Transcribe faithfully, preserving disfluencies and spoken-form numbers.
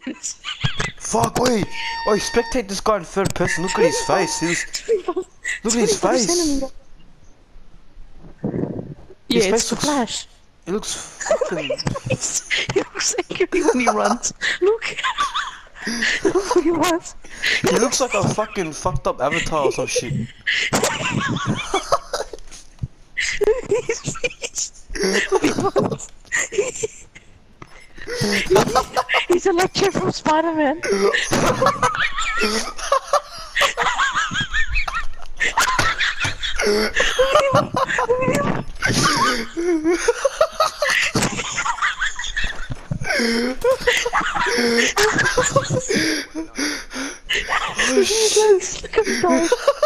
Fuck, wait. Oh, spectate this guy in third person. Look at his face. He's... Look at his face. Yeah, His it's face the looks... Flash. It looks fucking... He looks angry when he runs. Look. Look what he wants. He looks like a fucking fucked up avatar or some shit. His face. What he wants. He's a lecture from Spider-Man. Oh shit. Look at his eyes.